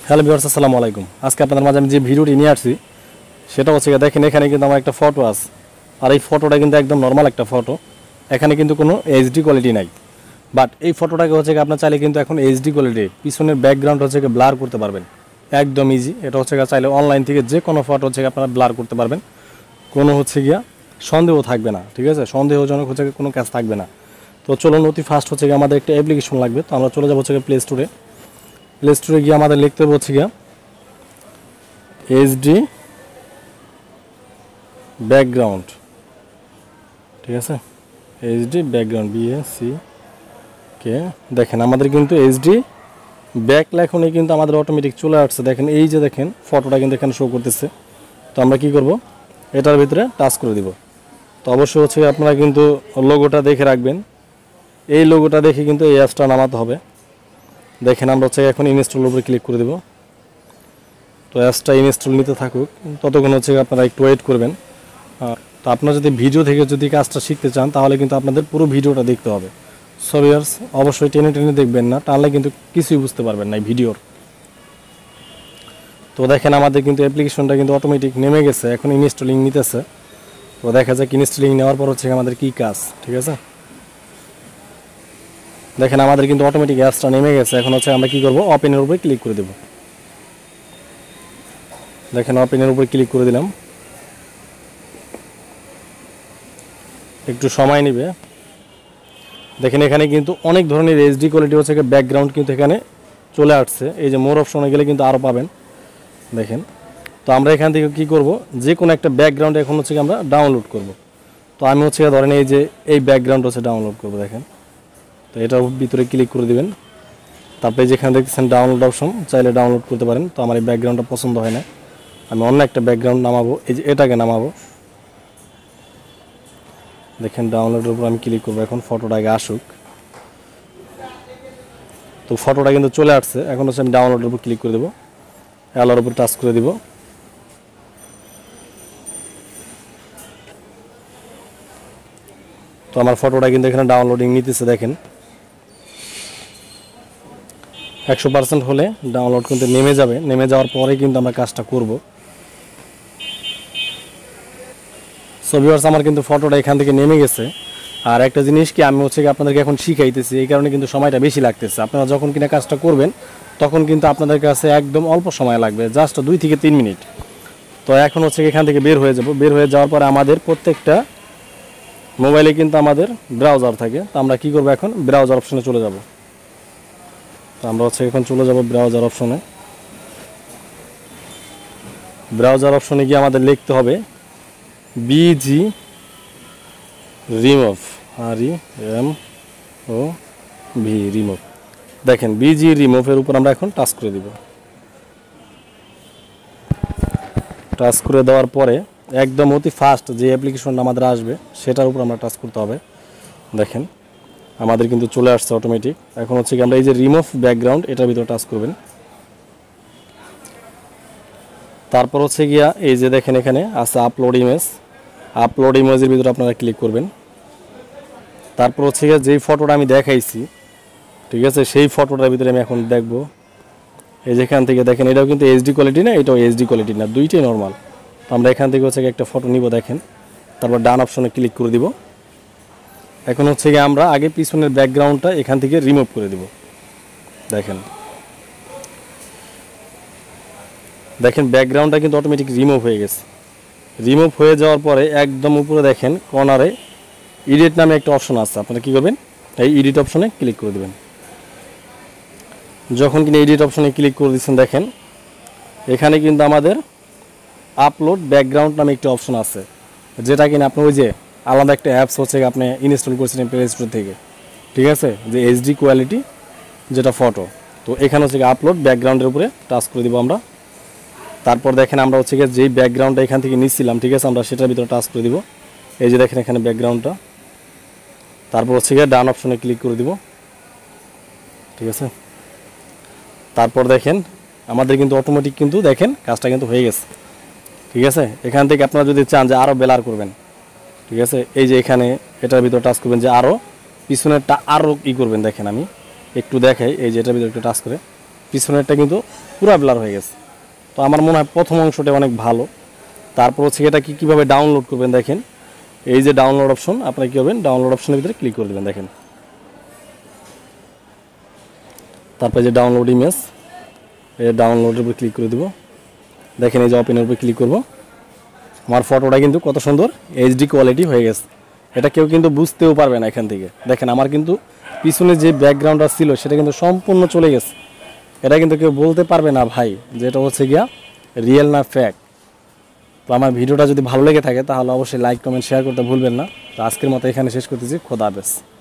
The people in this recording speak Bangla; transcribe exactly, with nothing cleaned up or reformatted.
হ্যালো ভিউয়ার্স, আসসালামু আলাইকুম। আজকে আপনাদের মাঝে আমি যে ভিডিওটি নিয়ে আসছি সেটা হচ্ছে দেখেন, এখানে কিন্তু আমার একটা ফটো আছে, আর এই ফটোটা কিন্তু একদম নর্মাল একটা ফটো। এখানে কিন্তু কোনো এইচডি কোয়ালিটি নাই, বাট এই ফটোটাকে হচ্ছে আপনার চাইলে কিন্তু এখন এইচডি কোয়ালিটি পিছনের ব্যাকগ্রাউন্ড হচ্ছে ব্লার করতে পারবেন, একদম ইজি। এটা হচ্ছে চাইলে অনলাইন থেকে যে কোনো ফটো হচ্ছে আপনারা ব্লার করতে পারবেন, কোনো হচ্ছে গিয়া সন্দেহ থাকবে না, ঠিক আছে? সন্দেহজনক হচ্ছে কোনো কাজ থাকবে না। তো চলুন, অতি ফার্স্ট হচ্ছে আমাদের একটা অ্যাপ্লিকেশন লাগবে। তো আমরা চলে যাবো হচ্ছে প্লে স্টোরে। প্লে স্টোরে গিয়ে আমাদের লিখতে হবে হচ্ছে গিয়া এইচডি ব্যাকগ্রাউন্ড, ঠিক আছে? এইচডি ব্যাকগ্রাউন্ড বিএসি কে দেখেন, আমাদের কিন্তু এইচডি ব্যাক লেখনে কিন্তু আমাদের অটোমেটিক চলে আসছে। দেখেন এই যে দেখেন ফটোটা কিন্তু এখানে শো করতেছে। তো আমরা কি করব, এটার ভিতরে টাচ করে দিব। তো অবশ্যই হচ্ছে আপনারা কিন্তু লোগোটা দেখে রাখবেন, এই লোগোটা দেখে কিন্তু এই অ্যাপসটা নামাতে হবে। দেখেন আমরা হচ্ছে এখন ইনস্টলের উপরে ক্লিক করে দেব। তো অ্যাপসটা ইনস্টল নিতে থাকুক, ততক্ষণ হচ্ছে আপনারা একটু ওয়েট করবেন। তো আপনারা যদি ভিডিও থেকে যদি কাজটা শিখতে চান তাহলে কিন্তু আপনাদের পুরো ভিডিওটা দেখতে হবে। সো ভিউয়ার্স, অবশ্যই টেনে টেনে দেখবেন না, টানলে কিন্তু কিছুই বুঝতে পারবেন না এই ভিডিওর। তো দেখেন আমাদের কিন্তু অ্যাপ্লিকেশনটা কিন্তু অটোমেটিক নেমে গেছে, এখন ইনস্টলিং নিতেছে। তো দেখা যাক ইনস্টলিং নেওয়ার পর হচ্ছে আমাদের কী কাজ, ঠিক আছে? দেখেন আমাদের কিন্তু অটোমেটিক অ্যাপসটা নেমে গেছে। এখন হচ্ছে আমরা কী করবো, ওপেনের উপরে ক্লিক করে দেব। দেখেন ওপেনের উপরে ক্লিক করে দিলাম, একটু সময় নেবে। দেখেন এখানে কিন্তু অনেক ধরনের এইচডি কোয়ালিটি হচ্ছে ব্যাকগ্রাউন্ড কিন্তু এখানে চলে আসছে। এই যে মোর অপশনে গেলে কিন্তু আরও পাবেন। দেখেন, তো আমরা এখান থেকে কি করব, যে কোনো একটা ব্যাকগ্রাউন্ড এখন হচ্ছে আমরা ডাউনলোড করব। তো আমি হচ্ছে ধরেন এই যে এই ব্যাকগ্রাউন্ড হচ্ছে ডাউনলোড করব। দেখেন, তো এটার ভিতরে ক্লিক করে দিবেন। তারপরে যেখানে দেখতেছেন ডাউনলোড অপশন, চাইলে ডাউনলোড করতে পারেন। তো আমার এই ব্যাকগ্রাউন্ডটা পছন্দ হয় না, আমি অন্য একটা ব্যাকগ্রাউন্ড নামাবো। এই যে এটাকে নামাবো। দেখেন ডাউনলোডের উপর আমি ক্লিক করবো। এখন ফটোটা আগে আসুক। তো ফটোটা কিন্তু চলে আসছে। এখন হচ্ছে আমি ডাউনলোডের উপর ক্লিক করে দেবো, অ্যালোর উপর টাচ করে দিব। তো আমার ফটোটা কিন্তু এখানে ডাউনলোডিং নিতেছে। দেখেন একশো পার্সেন্ট হলে ডাউনলোড কিন্তু নেমে যাবে। নেমে যাওয়ার পরে কিন্তু আমরা কাজটা করব। সো ভিউয়ার্স, আমার কিন্তু ফটোটা এখান থেকে নেমে গেছে। আর একটা জিনিস কি, আমি হচ্ছে আপনাদেরকে এখন শিখাইতেছি, এই কারণে কিন্তু সময়টা বেশি লাগতেছে। আপনারা যখন কিনা কাজটা করবেন তখন কিন্তু আপনাদের কাছে একদম অল্প সময় লাগবে, জাস্ট দুই থেকে তিন মিনিট। তো এখন হচ্ছে এখান থেকে বের হয়ে যাব। বের হয়ে যাওয়ার পরে আমাদের প্রত্যেকটা মোবাইলে কিন্তু আমাদের ব্রাউজার থাকে। তো আমরা কি করব, এখন ব্রাউজার অপশনে চলে যাব। তো আমরা হচ্ছে এখন চলে যাব ব্রাউজার অপশনে। ব্রাউজার অপশনে গিয়ে আমাদের লিখতে হবে BG remove, R E M O V, remove. দেখেন বিজি রিমুভের উপর আমরা এখন টাচ করে দিব। টাচ করে দেওয়ার পরে একদম অতি ফাস্ট যে অ্যাপ্লিকেশনটা আমাদের আসবে সেটার উপর আমরা টাচ করতে হবে। দেখেন আমাদের কিন্তু চলে আসছে অটোমেটিক। এখন হচ্ছে কি আমরা এই যে রিমুভ ব্যাকগ্রাউন্ড, এটার ভিতরে টাচ করবেন। তারপর হচ্ছে গিয়া এই যে দেখেন এখানে আছে আপলোড ইমেজ, আপলোড ইমেজের ভিতরে আপনারা ক্লিক করবেন। তারপর হচ্ছে গিয়ে যেই ফটোটা আমি দেখাইছি, ঠিক আছে, সেই ফটোটার ভিতরে আমি এখন দেখব। এই যেখান থেকে দেখেন এটাও কিন্তু এইচডি কোয়ালিটি না, এটাও এইচডি কোয়ালিটি না, দুইটাই নর্মাল। তো আমরা এখান থেকে হচ্ছে একটা ফটো নিব। দেখেন, তারপর ডান অপশনে ক্লিক করে দিব। এখন হচ্ছে গিয়ে আমরা আগে পিছনের ব্যাকগ্রাউন্ডটা এখান থেকে রিমুভ করে দিব। দেখেন দেখেন ব্যাকগ্রাউন্ডটা কিন্তু অটোমেটিক রিমুভ হয়ে গেছে। রিমুভ হয়ে যাওয়ার পরে একদম উপরে দেখেন কর্নারে এডিট নামে একটা অপশন আছে। আপনারা কী করবেন, এই এডিট অপশনে ক্লিক করে দেবেন। যখন কিনা এডিট অপশনে ক্লিক করে দিচ্ছেন, দেখেন এখানে কিন্তু আমাদের আপলোড ব্যাকগ্রাউন্ড নামে একটি অপশন আছে, যেটা কিনা আপনি ওই যে আলাদা একটা অ্যাপস হচ্ছে আপনি ইনস্টল করেছিলেন প্লে স্টোর থেকে, ঠিক আছে, যে এইচডি কোয়ালিটি যেটা ফটো। তো এখানে হচ্ছে আপলোড ব্যাকগ্রাউন্ডের উপরে টাচ করে দিব আমরা। তারপর দেখেন আমরা হচ্ছে গিয়ে যেই ব্যাকগ্রাউন্ডটা এখান থেকে নিচ্ছিলাম, ঠিক আছে, আমরা সেটার ভিতরে টাচ করে দিব। এই যে দেখেন এখানে ব্যাকগ্রাউন্ডটা। তারপর হচ্ছে গিয়ে ডান অপশনে ক্লিক করে দিব, ঠিক আছে। তারপর দেখেন আমাদের কিন্তু অটোমেটিক কিন্তু দেখেন কাজটা কিন্তু হয়ে গেছে, ঠিক আছে। এখান থেকে আপনারা যদি চান যে আরও ব্লার করবেন, ঠিক আছে, এই যে এখানে এটার ভিতরে টাচ করবেন যে আরও পিছনেরটা আরও ই করবেন। দেখেন আমি একটু দেখাই, এই যে এটার ভিতরে একটু টাচ করে পিছনেরটা কিন্তু পুরো ব্লার হয়ে গেছে। তো আমার মনে হয় প্রথম অংশটা অনেক ভালো। তারপর হচ্ছে এটা কি কীভাবে ডাউনলোড করবেন দেখেন, এই যে ডাউনলোড অপশন, আপনারা কী করবেন ডাউনলোড অপশনের ভিতরে ক্লিক করে দেবেন দেখেন। তারপরে যে ডাউনলোড ইমেজ, এই ডাউনলোডের উপর ক্লিক করে দেবো। দেখেন এই যে ওপেনের উপর ক্লিক করব, আমার ফটোটা কিন্তু কত সুন্দর এইচডি কোয়ালিটি হয়ে গেছে। এটা কেউ কিন্তু বুঝতেও পারবে না এখান থেকে। দেখেন আমার কিন্তু পিছনে যে ব্যাকগ্রাউন্ডটা ছিল সেটা কিন্তু সম্পূর্ণ চলে গেছে। এটা কিন্তু কেউ বলতে পারবে না ভাই যেটা হচ্ছে গিয়া রিয়েল না ফেক। তো আমার ভিডিওটা যদি ভালো লেগে থাকে তাহলে অবশ্যই লাইক কমেন্ট শেয়ার করতে ভুলবেন না। তো আজকের মতো এখানে শেষ করতেছি, খোদা হাফেজ।